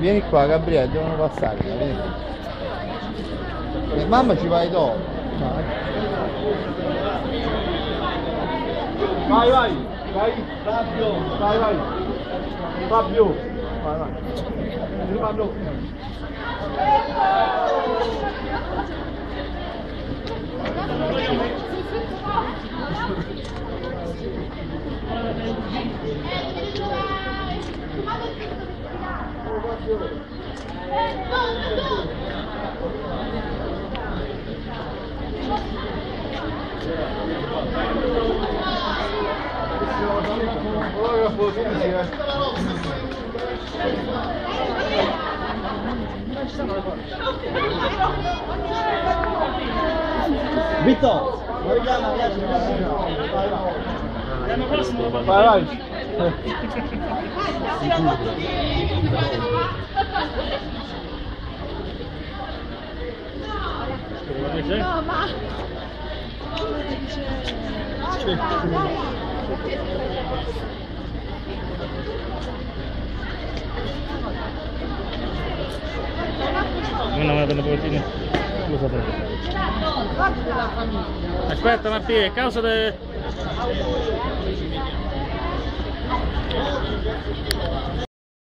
Vieni qua Gabriele, devono passare. Vieni. Mamma ci vai dopo. Vai, vai, vai, Fabio, vai, vai. Fabio, vai, vai. Fabio. Vito, l'anno prossimo vai, vai. No, ma... Non una pochettino. Aspetta Mattia, a causa de...